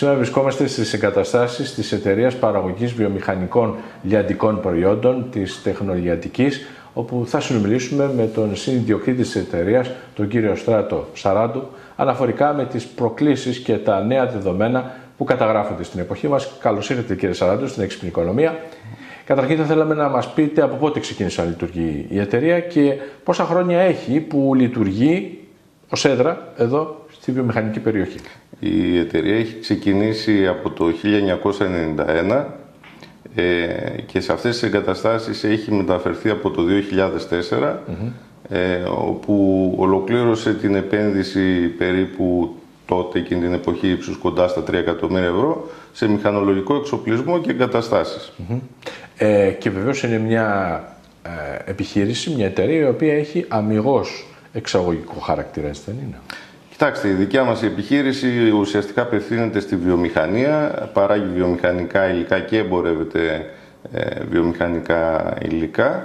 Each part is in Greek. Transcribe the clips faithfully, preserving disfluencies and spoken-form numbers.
Σήμερα βρισκόμαστε στις εγκαταστάσεις της εταιρείας παραγωγής βιομηχανικών λιαντικών προϊόντων της Τεχνολιαντικής, όπου θα συνομιλήσουμε με τον συνιδιοκτήτη της εταιρείας, τον κύριο Στράτο Σαράντου, αναφορικά με τις προκλήσεις και τα νέα δεδομένα που καταγράφονται στην εποχή μας. Καλώς ήρθατε, κύριε Σαράντου, στην Έξυπνη Οικονομία. Καταρχήν θα θέλαμε να μας πείτε από πότε ξεκίνησε να λειτουργεί η εταιρεία και πόσα χρόνια έχει που λειτουργεί ως έδρα εδώ στη βιομηχανική περιοχή. Η εταιρεία έχει ξεκινήσει από το χίλια εννιακόσια ενενήντα ένα ε, και σε αυτές τις εγκαταστάσεις έχει μεταφερθεί από το δύο χιλιάδες τέσσερα, mm-hmm. ε, όπου ολοκλήρωσε την επένδυση περίπου τότε εκείνη την εποχή ύψους κοντά στα τρία εκατομμύρια ευρώ σε μηχανολογικό εξοπλισμό και εγκαταστάσεις. Mm-hmm. ε, και βεβαίως είναι μια ε, επιχείρηση, μια εταιρεία η οποία έχει αμιγώς εξαγωγικό χαρακτήρα, έτσι δεν είναι? Κοιτάξτε, η δικιά μας επιχείρηση ουσιαστικά απευθύνεται στη βιομηχανία, παράγει βιομηχανικά υλικά και εμπορεύεται ε, βιομηχανικά υλικά,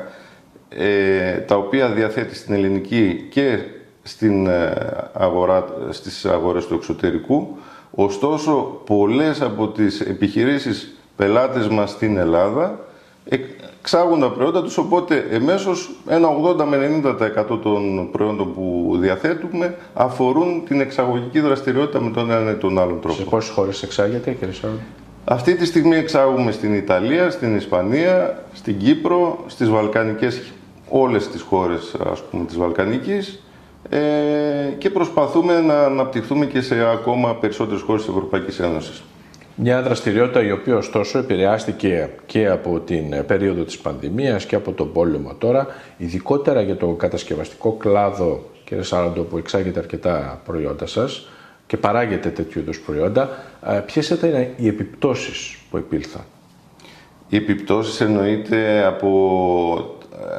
ε, τα οποία διαθέτει στην ελληνική και στην αγορά, στις αγορές του εξωτερικού. Ωστόσο, πολλές από τις επιχειρήσεις πελάτες μας στην Ελλάδα εξάγουν τα προϊόντα τους, οπότε εμέσως ένα ογδόντα με ενενήντα τοις εκατό των προϊόντων που διαθέτουμε αφορούν την εξαγωγική δραστηριότητα με τον ένα ή τον άλλον τρόπο. Σε πόσες χώρες εξάγεται, κύριε Σαράντου? Αυτή τη στιγμή εξάγουμε στην Ιταλία, στην Ισπανία, στην Κύπρο, στις Βαλκανικές, όλες τις χώρες, ας πούμε, της Βαλκανικής, ε, και προσπαθούμε να αναπτυχθούμε και σε ακόμα περισσότερες χώρες της Ευρωπαϊκής Ένωσης. Μια δραστηριότητα η οποία ωστόσο επηρεάστηκε και από την περίοδο της πανδημίας και από τον πόλεμο τώρα, ειδικότερα για το κατασκευαστικό κλάδο, κύριε Σαράντου, που εξάγεται αρκετά προϊόντα σας και παράγεται τέτοιου είδους προϊόντα. Ποιες ήταν οι επιπτώσεις που επήλθαν? Οι επιπτώσεις εννοείται από...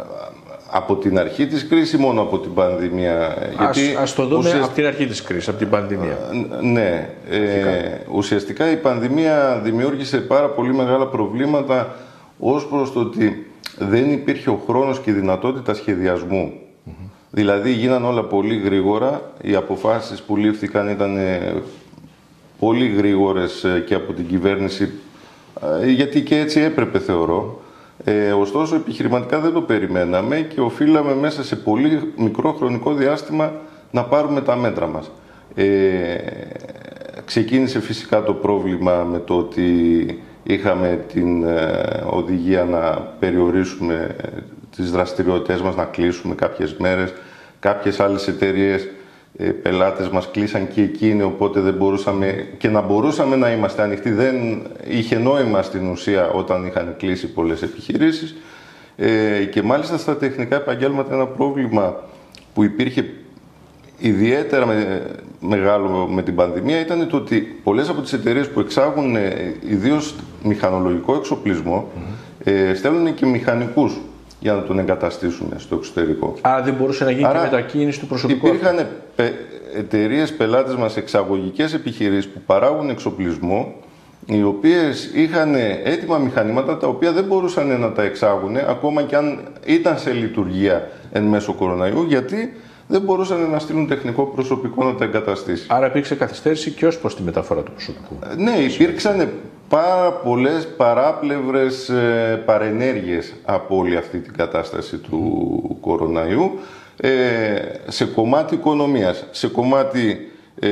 από την αρχή της κρίσης, μόνο από την πανδημία? Ας, Γιατί ας το δούμε ουσιαστικά... από την αρχή της κρίσης, από την πανδημία. Ναι. Ε, ουσιαστικά η πανδημία δημιούργησε πάρα πολύ μεγάλα προβλήματα ως προς το ότι δεν υπήρχε ο χρόνος και η δυνατότητα σχεδιασμού. Mm-hmm. Δηλαδή γίναν όλα πολύ γρήγορα, οι αποφάσεις που λήφθηκαν ήταν πολύ γρήγορες και από την κυβέρνηση, γιατί και έτσι έπρεπε, θεωρώ. Ε, ωστόσο, επιχειρηματικά δεν το περιμέναμε και οφείλαμε μέσα σε πολύ μικρό χρονικό διάστημα να πάρουμε τα μέτρα μας. Ε, ξεκίνησε φυσικά το πρόβλημα με το ότι είχαμε την ε, οδηγία να περιορίσουμε τις δραστηριότητες μας, να κλείσουμε κάποιες μέρες. Κάποιες άλλες εταιρείες, ε, πελάτες μας κλείσαν και εκείνοι, οπότε δεν μπορούσαμε, και να μπορούσαμε να είμαστε ανοιχτοί δεν είχε νόημα στην ουσία όταν είχαν κλείσει πολλές επιχειρήσεις. Ε, και μάλιστα στα τεχνικά επαγγέλματα ένα πρόβλημα που υπήρχε ιδιαίτερα με, μεγάλο με την πανδημία ήταν το ότι πολλές από τις εταιρείες που εξάγουν ε, ιδίως μηχανολογικό εξοπλισμό, mm-hmm. ε, στέλνουν και μηχανικούς για να τον εγκαταστήσουμε στο εξωτερικό. Άρα δεν μπορούσε να γίνει Άρα, και μετακίνηση του προσωπικού? Υπήρχαν εταιρείες πελάτες μας, εξαγωγικές επιχειρήσεις που παράγουν εξοπλισμό, οι οποίες είχαν έτοιμα μηχανήματα τα οποία δεν μπορούσαν να τα εξάγουν ακόμα και αν ήταν σε λειτουργία εν μέσω κοροναϊού, γιατί δεν μπορούσαν να στείλουν τεχνικό προσωπικό να τα εγκαταστήσει. Άρα υπήρξε καθυστέρηση και ως προς τη μεταφορά του προσωπικού? Ναι, υπήρξαν πάρα πολλές παράπλευρες ε, παρενέργειες από όλη αυτή την κατάσταση του κοροναϊού, ε, σε κομμάτι οικονομίας, σε κομμάτι ε,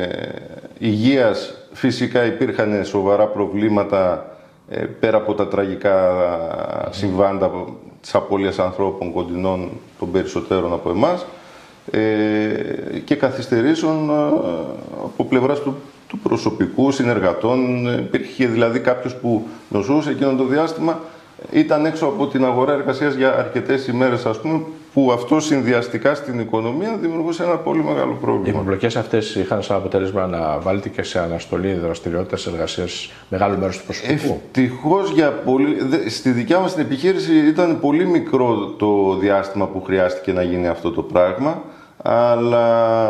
υγείας. Φυσικά υπήρχαν σοβαρά προβλήματα ε, πέρα από τα τραγικά συμβάντα της απώλειας ανθρώπων κοντινών των περισσότερων από εμάς, ε, και καθυστερήσεων ε, από πλευράς του, του προσωπικού, συνεργατών. Υπήρχε δηλαδή κάποιος που νοσούσε εκείνο το διάστημα, ήταν έξω από την αγορά εργασίας για αρκετές ημέρες, ας πούμε, που αυτό συνδυαστικά στην οικονομία δημιουργούσε ένα πολύ μεγάλο πρόβλημα. Οι επιπλοκές αυτές είχαν σαν αποτέλεσμα να βάλετε και σε αναστολή δραστηριότητας εργασίας μεγάλου μέρους του προσωπικού? Ευτυχώς για πολύ... Στη δικιά μας την επιχείρηση ήταν πολύ μικρό το διάστημα που χρειάστηκε να γίνει αυτό το πράγμα, αλλά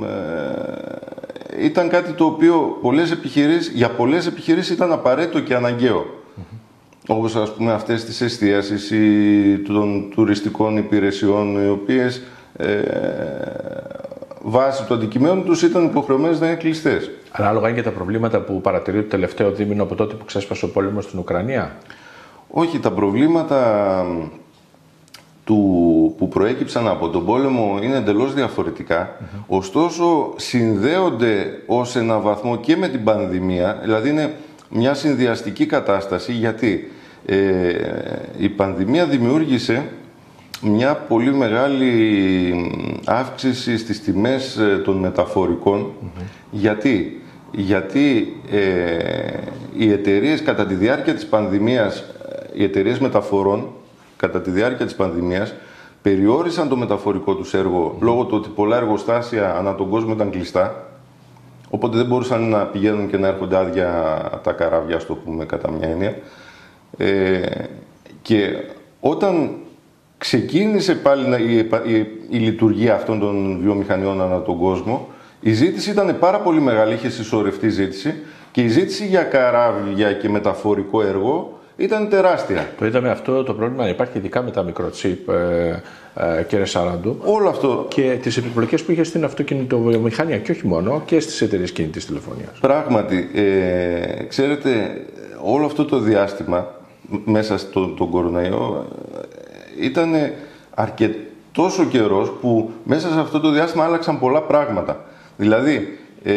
ε, ήταν κάτι το οποίο πολλές επιχειρήσεις, για πολλές επιχειρήσεις ήταν απαραίτητο και αναγκαίο. Mm-hmm. Όπως, ας πούμε, αυτές τις εστίασεις ή των τουριστικών υπηρεσιών, οι οποίες ε, βάσει του αντικειμένου τους ήταν υποχρεωμένες να είναι κλειστές. Ανάλογα είναι και τα προβλήματα που παρατηρεί το τελευταίο δίμηνο από τότε που ξέσπασε ο πόλεμος στην Ουκρανία. Όχι, τα προβλήματα του, που προέκυψαν από τον πόλεμο είναι εντελώς διαφορετικά. Mm-hmm. Ωστόσο, συνδέονται ως ένα βαθμό και με την πανδημία, δηλαδή είναι μια συνδυαστική κατάσταση, γιατί ε, η πανδημία δημιούργησε μια πολύ μεγάλη αύξηση στις τιμές των μεταφορικών. Mm-hmm. Γιατί, γιατί ε, οι εταιρείες κατά τη διάρκεια της πανδημίας, οι εταιρείες μεταφορών κατά τη διάρκεια της πανδημίας περιόρισαν το μεταφορικό τους έργο mm-hmm. λόγω του ότι πολλά εργοστάσια ανά τον κόσμο ήταν κλειστά, οπότε δεν μπορούσαν να πηγαίνουν και να έρχονται άδεια τα καράβια, στο πούμε κατά μια έννοια. Ε, και όταν ξεκίνησε πάλι η, η, η λειτουργία αυτών των βιομηχανιών ανά τον κόσμο, η ζήτηση ήταν πάρα πολύ μεγάλη, είχε συσσωρευτεί ζήτηση και η ζήτηση για καράβια και μεταφορικό έργο ήταν τεράστια. Το είδαμε αυτό το πρόβλημα, υπάρχει ειδικά με τα μικροτσίπ, ε, ε, κύριε Σαράντου. Όλο αυτό. Και τις επιπλοκές που είχε στην αυτοκινητοβιομηχανία και όχι μόνο, και στις εταιρείες κινητής τηλεφωνίας. Πράγματι, ε, ξέρετε, όλο αυτό το διάστημα μέσα στον το κορονοϊό ήταν αρκετός ο καιρός που μέσα σε αυτό το διάστημα άλλαξαν πολλά πράγματα. Δηλαδή, ε,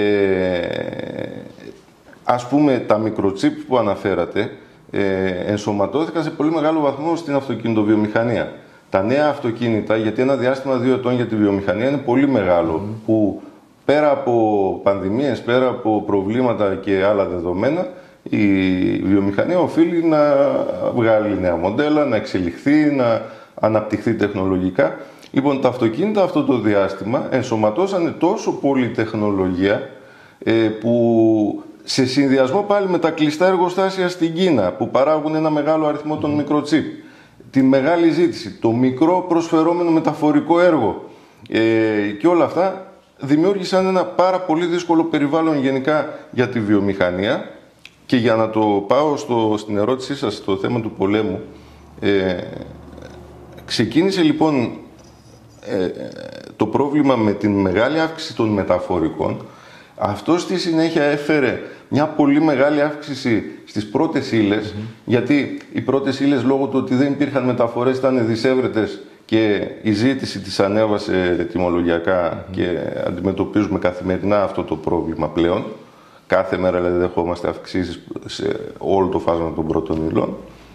ας πούμε, τα μικροτσίπ που αναφέρατε ε, ενσωματώθηκαν σε πολύ μεγάλο βαθμό στην αυτοκινητοβιομηχανία. Τα νέα αυτοκίνητα, γιατί ένα διάστημα δύο ετών για τη βιομηχανία είναι πολύ μεγάλο, mm. που πέρα από πανδημίες, πέρα από προβλήματα και άλλα δεδομένα, η βιομηχανία οφείλει να βγάλει νέα μοντέλα, να εξελιχθεί, να αναπτυχθεί τεχνολογικά. Λοιπόν, τα αυτοκίνητα αυτό το διάστημα ενσωματώσανε τόσο πολύ τεχνολογία ε, που σε συνδυασμό πάλι με τα κλειστά εργοστάσια στην Κίνα που παράγουν ένα μεγάλο αριθμό των mm. μικροτσίπ, τη μεγάλη ζήτηση, το μικρό προσφερόμενο μεταφορικό έργο ε, και όλα αυτά δημιούργησαν ένα πάρα πολύ δύσκολο περιβάλλον γενικά για τη βιομηχανία. Και για να το πάω στο, στην ερώτησή σας στο θέμα του πολέμου, ε, ξεκίνησε λοιπόν ε, το πρόβλημα με την μεγάλη αύξηση των μεταφορικών. Αυτό στη συνέχεια έφερε μια πολύ μεγάλη αύξηση στις πρώτες ύλες, mm-hmm. γιατί οι πρώτες ύλες λόγω του ότι δεν υπήρχαν μεταφορές ήταν δυσέβρετες και η ζήτηση τις ανέβασε τιμολογιακά mm-hmm. και αντιμετωπίζουμε καθημερινά αυτό το πρόβλημα πλέον. Κάθε μέρα δηλαδή δεχόμαστε αυξήσεις σε όλο το φάσμα των πρώτων υλών.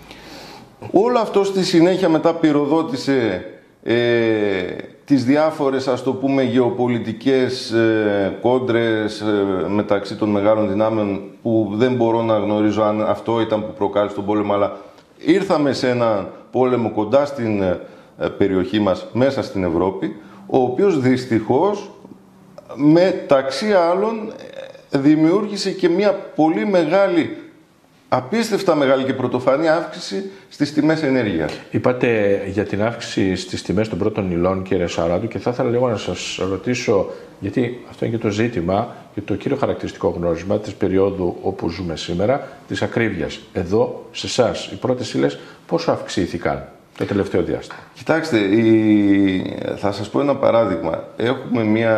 Όλο αυτό στη συνέχεια μετά πυροδότησε ε, τις διάφορες, ας το πούμε, γεωπολιτικές ε, κόντρες ε, μεταξύ των μεγάλων δυνάμεων που δεν μπορώ να γνωρίζω αν αυτό ήταν που προκάλεσε τον πόλεμο, αλλά ήρθαμε σε έναν πόλεμο κοντά στην ε, περιοχή μας, μέσα στην Ευρώπη, ο οποίος δυστυχώς μεταξύ άλλων δημιούργησε και μια πολύ μεγάλη, απίστευτα μεγάλη και πρωτοφανή αύξηση στις τιμές ενέργειας. Είπατε για την αύξηση στις τιμές των πρώτων υλών, κύριε Σαράντου, και θα ήθελα λίγο να σας ρωτήσω, γιατί αυτό είναι και το ζήτημα και το κύριο χαρακτηριστικό γνώρισμα της περίοδου όπου ζούμε σήμερα, της ακρίβειας. Εδώ, σε εσάς, οι πρώτες ύλες πόσο αυξήθηκαν το τελευταίο διάστημα? Κοιτάξτε, η... θα σας πω ένα παράδειγμα. Έχουμε μια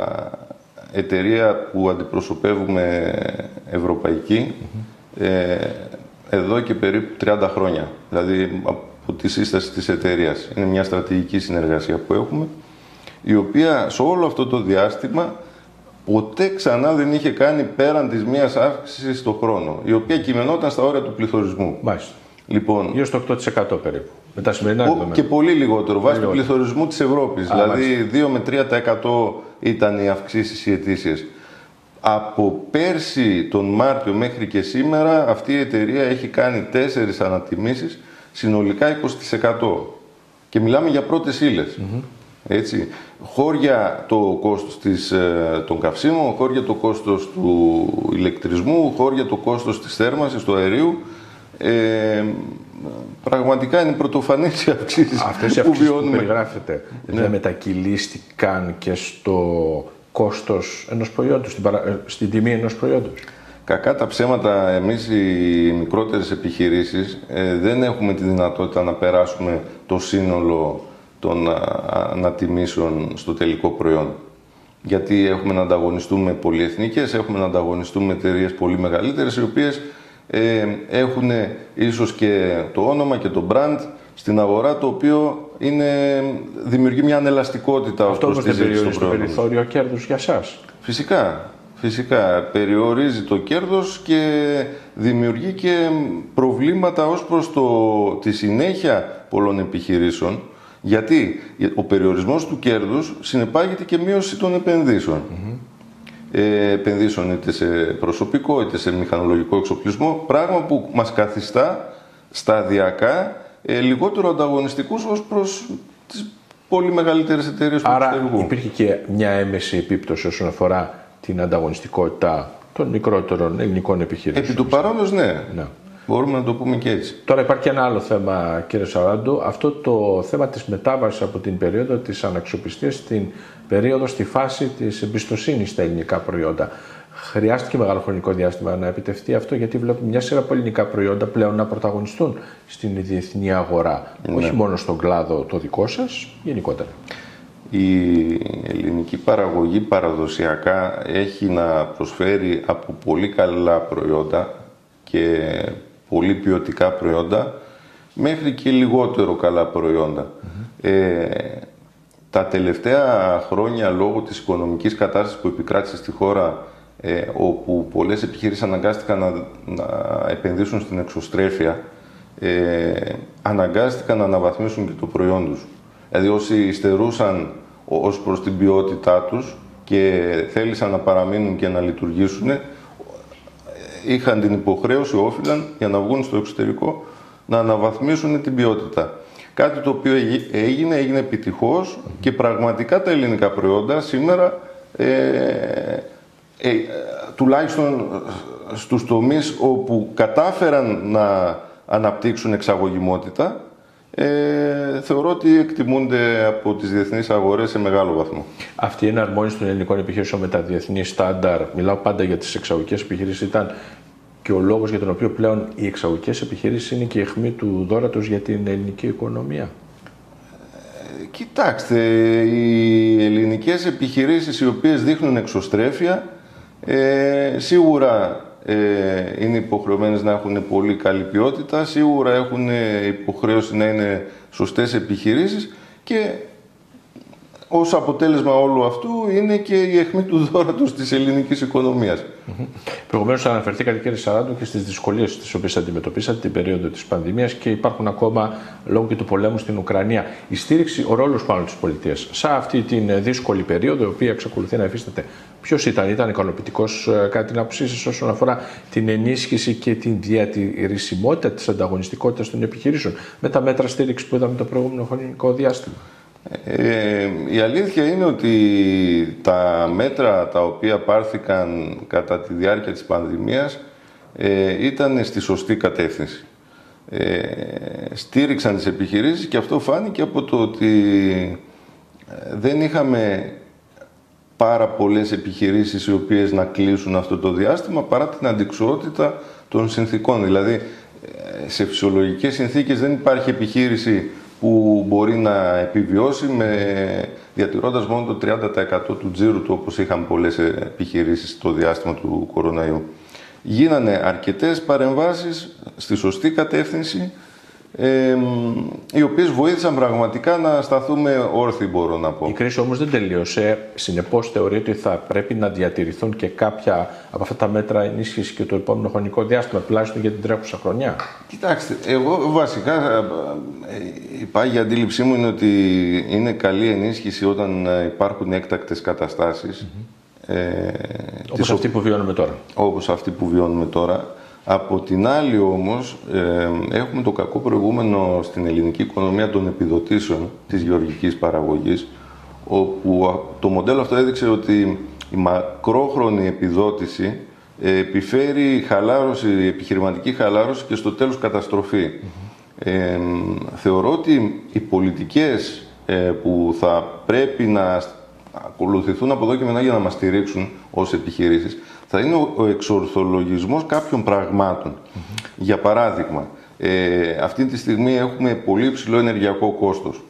εταιρεία που αντιπροσωπεύουμε ευρωπαϊκή mm-hmm. ε, εδώ και περίπου τριάντα χρόνια. Δηλαδή από τη σύσταση της εταιρείας. Είναι μια στρατηγική συνεργασία που έχουμε, η οποία σε όλο αυτό το διάστημα ποτέ ξανά δεν είχε κάνει πέραν της μίας αύξησης στο χρόνο, η οποία κειμενόταν στα όρια του πληθωρισμού. Μάλιστα. Λοιπόν, γύρω στο οκτώ τοις εκατό περίπου. Με τα σημερινά δεδομένα. Και πολύ λιγότερο, βάσει του πληθωρισμού της Ευρώπης. Α, δηλαδή μάλιστα. δύο με τρία τοις εκατό ήταν οι αυξήσεις οι ετήσιες. Από πέρσι τον Μάρτιο μέχρι και σήμερα αυτή η εταιρεία έχει κάνει τέσσερις ανατιμήσεις, συνολικά είκοσι τοις εκατό. Και μιλάμε για πρώτες ύλες. Mm-hmm. Έτσι. Χώρια το κόστος της, των καυσίμων, χώρια το κόστος του ηλεκτρισμού, χώρια το κόστος της θέρμανσης, του αερίου. Ε, πραγματικά είναι πρωτοφανής οι αυξήσεις αυτές οι που αυξήσεις βιώνουμε. Που περιγράφεται ναι. δεν μετακυλίστηκαν και στο κόστος ενός προϊόντος, στην, παρα... στην τιμή ενός προϊόντος? Κακά τα ψέματα, εμείς οι μικρότερες επιχειρήσεις ε, δεν έχουμε τη δυνατότητα να περάσουμε το σύνολο των ανατιμήσεων στο τελικό προϊόν. Γιατί έχουμε να ανταγωνιστούμε με πολυεθνικές, έχουμε να ανταγωνιστούμε με εταιρείες πολύ μεγαλύτερες, οι οποίες ε, έχουν ίσως και το όνομα και το brand στην αγορά, το οποίο είναι, δημιουργεί μια ανελαστικότητα. Αυτό όμως δεν περιορίζει το περιθώριο κέρδους για σας? Φυσικά. Φυσικά, περιορίζει το κέρδος και δημιουργεί και προβλήματα ως προς το, τη συνέχεια πολλών επιχειρήσεων, γιατί ο περιορισμός του κέρδους συνεπάγεται και μείωση των επενδύσεων. Mm-hmm. Ε, επενδύσεων είτε σε προσωπικό είτε σε μηχανολογικό εξοπλισμό, πράγμα που μας καθιστά σταδιακά ε, λιγότερο ανταγωνιστικούς ως προς τις πολύ μεγαλύτερες εταιρείες του εξωτερικού. Άρα υπήρχε και μια έμεση επίπτωση όσον αφορά την ανταγωνιστικότητα των μικρότερων ελληνικών επιχειρήσεων. Επί του παρόντος, ναι. ναι. Μπορούμε να το πούμε και έτσι. Τώρα υπάρχει και ένα άλλο θέμα, κύριε Σαράντο, αυτό το θέμα της μετάβασης από την περίοδο της αναξιοπιστίας στην περίοδο, στη φάση της εμπιστοσύνης στα ελληνικά προϊόντα. Χρειάστηκε μεγάλο χρονικό διάστημα να επιτευχθεί αυτό, γιατί βλέπουμε μια σειρά από ελληνικά προϊόντα πλέον να πρωταγωνιστούν στην διεθνή αγορά. Ναι. Όχι μόνο στον κλάδο το δικό σας, γενικότερα. Η ελληνική παραγωγή παραδοσιακά έχει να προσφέρει από πολύ καλά προϊόντα και πολύ ποιοτικά προϊόντα μέχρι και λιγότερο καλά προϊόντα. Mm-hmm. Ε, τα τελευταία χρόνια, λόγω της οικονομικής κατάστασης που επικράτησε στη χώρα, ε, όπου πολλές επιχειρήσεις αναγκάστηκαν να, να επενδύσουν στην εξωστρέφεια, ε, αναγκάστηκαν να αναβαθμίσουν και το προϊόν τους. Δηλαδή όσοι υστερούσαν ως προς την ποιότητά τους και θέλησαν να παραμείνουν και να λειτουργήσουν, είχαν την υποχρέωση, όφυλαν, για να βγουν στο εξωτερικό, να αναβαθμίσουν την ποιότητα. Κάτι το οποίο έγινε, έγινε επιτυχώς και πραγματικά τα ελληνικά προϊόντα σήμερα, ε, ε, τουλάχιστον στους τομείς όπου κατάφεραν να αναπτύξουν εξαγωγιμότητα, Ε, θεωρώ ότι εκτιμούνται από τις διεθνείς αγορές σε μεγάλο βαθμό. Αυτή η εναρμόνιση των ελληνικών επιχειρήσεων με τα διεθνή στάνταρ, μιλάω πάντα για τις εξαγωγικές επιχειρήσεις, ήταν και ο λόγος για τον οποίο πλέον οι εξαγωγικές επιχειρήσεις είναι και η αιχμή του δώρατος για την ελληνική οικονομία? Ε, κοιτάξτε, οι ελληνικές επιχειρήσεις οι οποίες δείχνουν εξωστρέφεια, ε, σίγουρα Ε, είναι υποχρεωμένες να έχουν πολύ καλή ποιότητα, σίγουρα έχουν υποχρέωση να είναι σωστές επιχειρήσεις και ως αποτέλεσμα όλου αυτού είναι και η αιχμή του δώρατος της ελληνικής οικονομίας. Mm-hmm. Προηγουμένως αναφερθήκατε, κύριε Σαράντο, και στις δυσκολίες τις οποίες αντιμετωπίσατε την περίοδο της πανδημίας και υπάρχουν ακόμα λόγω και του πολέμου στην Ουκρανία. Η στήριξη, ο ρόλος πάνω της πολιτείας σε αυτή την δύσκολη περίοδο, η οποία εξακολουθεί να υφίσταται, ποιος ήταν, ήταν ικανοποιητικός κατά την άποψή σας όσον αφορά την ενίσχυση και την διατηρησιμότητα της ανταγωνιστικότητας των επιχειρήσεων με τα μέτρα στήριξη που είδαμε το προηγούμενο χρονικό διάστημα? Ε, η αλήθεια είναι ότι τα μέτρα τα οποία πάρθηκαν κατά τη διάρκεια της πανδημίας ε, ήταν στη σωστή κατεύθυνση. Ε, στήριξαν τις επιχειρήσεις και αυτό φάνηκε από το ότι δεν είχαμε πάρα πολλές επιχειρήσεις οι οποίες να κλείσουν αυτό το διάστημα παρά την αντιξοότητα των συνθήκων. Δηλαδή, σε φυσιολογικές συνθήκες δεν υπάρχει επιχείρηση που μπορεί να επιβιώσει με, διατηρώντας μόνο το τριάντα τοις εκατό του τζίρου του, όπως είχαν πολλές επιχειρήσεις στο διάστημα του κοροναϊού. Γίνανε αρκετές παρεμβάσεις στη σωστή κατεύθυνση, ε, οι οποίες βοήθησαν πραγματικά να σταθούμε όρθιοι, μπορώ να πω. Η κρίση όμως δεν τελείωσε. Συνεπώς θεωρείτε ότι θα πρέπει να διατηρηθούν και κάποια από αυτά τα μέτρα ενίσχυση και το επόμενο χρονικό διάστημα, τουλάχιστον για την τρέχουσα χρονιά? Κοιτάξτε, εγώ βασικά η πάγια αντίληψή μου είναι ότι είναι καλή ενίσχυση όταν υπάρχουν έκτακτες καταστάσεις. Mm-hmm. ε, όπως αυτή που βιώνουμε τώρα. Όπως αυτή που βιώνουμε τώρα. Από την άλλη όμως, ε, έχουμε το κακό προηγούμενο στην ελληνική οικονομία των επιδοτήσεων της γεωργικής παραγωγής, όπου το μοντέλο αυτό έδειξε ότι η μακρόχρονη επιδότηση ε, επιφέρει χαλάρωση, επιχειρηματική χαλάρωση και στο τέλος καταστροφή. Mm-hmm. ε, θεωρώ ότι οι πολιτικές ε, που θα πρέπει να ακολουθηθούν από εδώ και μετά για να μας στηρίξουν ως επιχειρήσεις θα είναι ο εξορθολογισμός κάποιων πραγμάτων. Mm-hmm. Για παράδειγμα, ε, αυτή τη στιγμή έχουμε πολύ υψηλό ενεργειακό κόστος.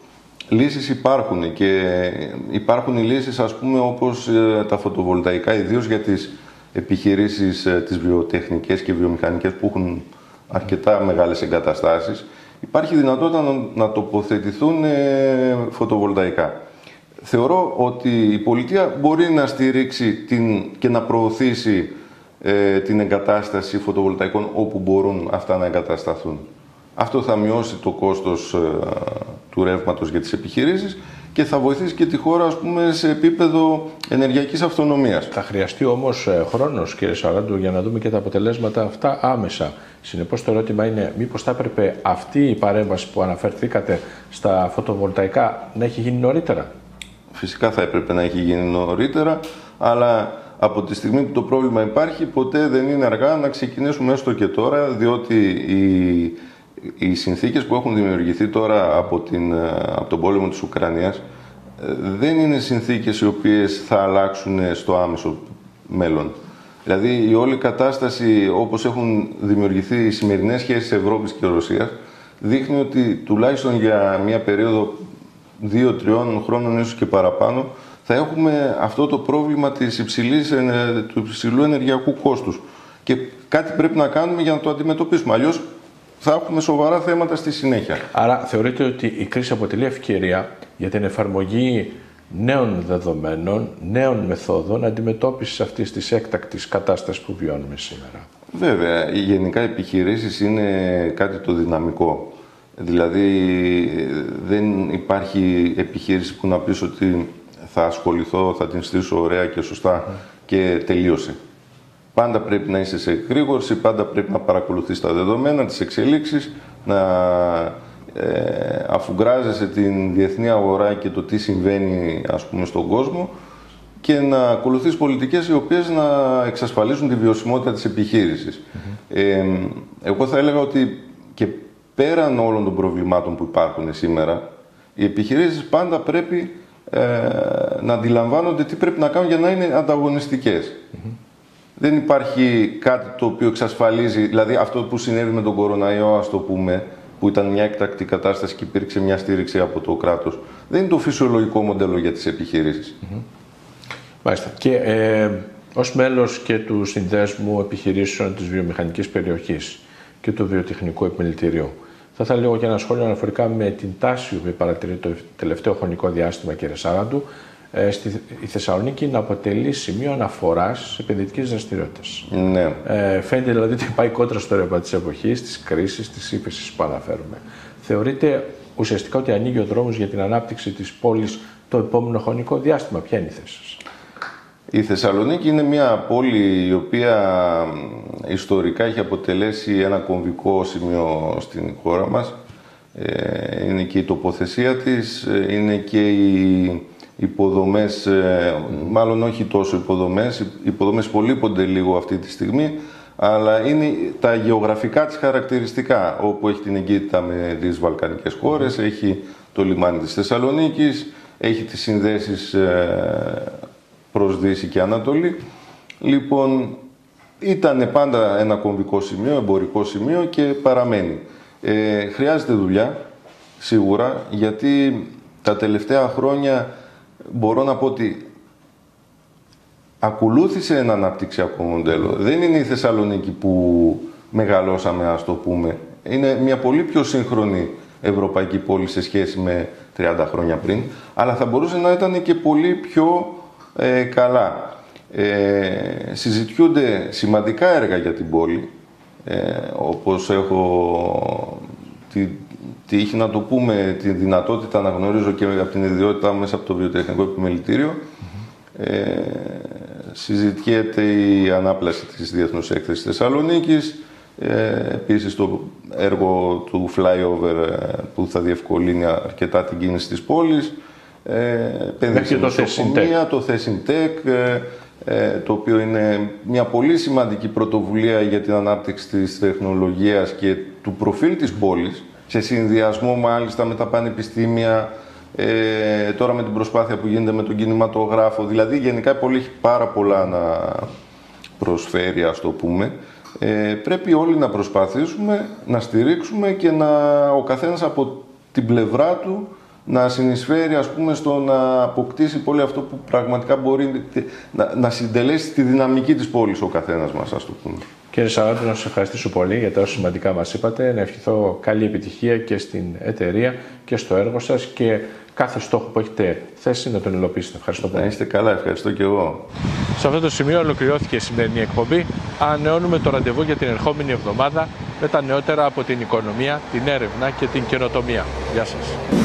Λύσεις υπάρχουν και υπάρχουν οι λύσεις, ας πούμε, όπως τα φωτοβολταϊκά, ιδίως για τις επιχειρήσεις τις βιοτεχνικές και βιομηχανικές που έχουν αρκετά μεγάλες εγκαταστάσεις. Υπάρχει δυνατότητα να τοποθετηθούν φωτοβολταϊκά. Θεωρώ ότι η πολιτεία μπορεί να στηρίξει την, και να προωθήσει ε, την εγκατάσταση φωτοβολταϊκών όπου μπορούν αυτά να εγκατασταθούν. Αυτό θα μειώσει το κόστος ε, του ρεύματος για τις επιχειρήσεις και θα βοηθήσει και τη χώρα, ας πούμε, σε επίπεδο ενεργειακής αυτονομίας. Θα χρειαστεί όμως ε, χρόνος, κύριε Σαράντου, για να δούμε και τα αποτελέσματα αυτά άμεσα. Συνεπώς το ερώτημα είναι, μήπως θα έπρεπε αυτή η παρέμβαση που αναφερθήκατε στα φωτοβολταϊκά να έχει γίνει νωρίτερα? Φυσικά θα έπρεπε να έχει γίνει νωρίτερα, αλλά από τη στιγμή που το πρόβλημα υπάρχει, ποτέ δεν είναι αργά να ξεκινήσουμε έστω και τώρα, διότι οι, οι συνθήκες που έχουν δημιουργηθεί τώρα από, την, από τον πόλεμο της Ουκρανίας δεν είναι συνθήκες οι οποίες θα αλλάξουν στο άμεσο μέλλον. Δηλαδή η όλη κατάσταση, όπως έχουν δημιουργηθεί οι σημερινές σχέσεις Ευρώπης και Ρωσίας, δείχνει ότι τουλάχιστον για μια περίοδο δύο τριών χρόνων, ίσως και παραπάνω, θα έχουμε αυτό το πρόβλημα της υψηλής, του υψηλού ενεργειακού κόστους. Και κάτι πρέπει να κάνουμε για να το αντιμετωπίσουμε. Αλλιώς θα έχουμε σοβαρά θέματα στη συνέχεια. Άρα θεωρείτε ότι η κρίση αποτελεί ευκαιρία για την εφαρμογή νέων δεδομένων, νέων μεθόδων αντιμετώπισης αυτής της έκτακτης κατάστασης που βιώνουμε σήμερα? Βέβαια, οι γενικά επιχειρήσεις είναι κάτι το δυναμικό. Δηλαδή δεν υπάρχει επιχείρηση που να πεις ότι θα ασχοληθώ, θα την στήσω ωραία και σωστά και τελείωσε. Πάντα πρέπει να είσαι σε εκρήγορση, πάντα πρέπει να παρακολουθείς τα δεδομένα, τις εξελίξεις, να ε, αφουγκράζεσαι την διεθνή αγορά και το τι συμβαίνει, ας πούμε, στον κόσμο και να ακολουθείς πολιτικές οι οποίες να εξασφαλίζουν τη βιωσιμότητα της επιχείρησης. Mm-hmm. ε, εγώ θα έλεγα ότι και πέραν όλων των προβλημάτων που υπάρχουν σήμερα, οι επιχειρήσεις πάντα πρέπει ε, να αντιλαμβάνονται τι πρέπει να κάνουν για να είναι ανταγωνιστικές. Mm-hmm. Δεν υπάρχει κάτι το οποίο εξασφαλίζει, δηλαδή αυτό που συνέβη με τον κοροναϊό, ας το πούμε, που ήταν μια έκτακτη κατάσταση και υπήρξε μια στήριξη από το κράτος, δεν είναι το φυσιολογικό μοντέλο για τις επιχειρήσεις. Mm-hmm. Μάλιστα. Και ε, ως μέλος και του Συνδέσμου Επιχειρήσεων της Βιομηχανικής Περιοχής και του Βιοτεχνικού Επιμελητηρίου, θα ήθελα λίγο και ένα σχόλιο αναφορικά με την τάση που παρατηρεί το τελευταίο χρονικό διάστημα, κύριε Σαράντου, ε, στη η Θεσσαλονίκη να αποτελεί σημείο αναφοράς σε επενδυτικές δραστηριότητες. Ναι. Ε, φαίνεται δηλαδή ότι πάει κόντρα στο ρεύμα της εποχής, της κρίσης, της ύφεσης που αναφέρουμε. Θεωρείτε ουσιαστικά ότι ανοίγει ο δρόμος για την ανάπτυξη της πόλης το επόμενο χρονικό διάστημα? Ποια είναι η θέση σας? Η Θεσσαλονίκη είναι μια πόλη η οποία ιστορικά έχει αποτελέσει ένα κομβικό σημείο στην χώρα μας. Είναι και η τοποθεσία της, είναι και οι υποδομές, μάλλον όχι τόσο υποδομές, οι υποδομές υπολείπονται λίγο αυτή τη στιγμή, αλλά είναι τα γεωγραφικά της χαρακτηριστικά, όπου έχει την εγκύτητα με τις βαλκανικές χώρες, έχει το λιμάνι της Θεσσαλονίκης, έχει τις συνδέσεις προς Δύση και Ανατολή. Λοιπόν, ήταν πάντα ένα κομβικό σημείο, εμπορικό σημείο και παραμένει. Ε, χρειάζεται δουλειά, σίγουρα, γιατί τα τελευταία χρόνια μπορώ να πω ότι ακολούθησε ένα αναπτυξιακό μοντέλο. Δεν είναι η Θεσσαλονίκη που μεγαλώσαμε, ας το πούμε. Είναι μια πολύ πιο σύγχρονη ευρωπαϊκή πόλη σε σχέση με τριάντα χρόνια πριν, αλλά θα μπορούσε να ήταν και πολύ πιο ε, καλά. Ε, συζητιούνται σημαντικά έργα για την πόλη, ε, όπως έχω τη τύχη να το πούμε, τη δυνατότητα να γνωρίζω και από την ιδιότητά μέσα από το Βιοτεχνικό Επιμελητήριο. Mm-hmm. ε, συζητιέται η ανάπλαση της Διεθνούς Έκθεσης Θεσσαλονίκης, ε, επίσης το έργο του flyover που θα διευκολύνει αρκετά την κίνηση της πόλης, ε, επένδυση το νοσοκομεία, το Thesintec, ε, ε, το οποίο είναι μια πολύ σημαντική πρωτοβουλία για την ανάπτυξη της τεχνολογίας και του προφίλ της πόλης, σε συνδυασμό μάλιστα με τα πανεπιστήμια, ε, τώρα με την προσπάθεια που γίνεται με τον κινηματογράφο. Δηλαδή γενικά η πόλη έχει πάρα πολλά να προσφέρει, ας το πούμε. Ε, πρέπει όλοι να προσπαθήσουμε, να στηρίξουμε και να, ο καθένας από την πλευρά του να συνεισφέρει, ας πούμε, στο να αποκτήσει πόλη αυτό που πραγματικά μπορεί να, να συντελέσει τη δυναμική της πόλης ο καθένας μας, ας το πούμε. Κύριε Σαράντο, να σας ευχαριστήσω πολύ για τα όσα σημαντικά μας είπατε. Να ευχηθώ καλή επιτυχία και στην εταιρεία και στο έργο σας και κάθε στόχο που έχετε θέσει να τον υλοποιήσετε. Ευχαριστώ πολύ. Να είστε καλά, ευχαριστώ και εγώ. Σε αυτό το σημείο ολοκληρώθηκε η σημερινή εκπομπή. Ανανεώνουμε το ραντεβού για την ερχόμενη εβδομάδα με τα νεότερα από την οικονομία, την έρευνα και την καινοτομία. Γεια σας.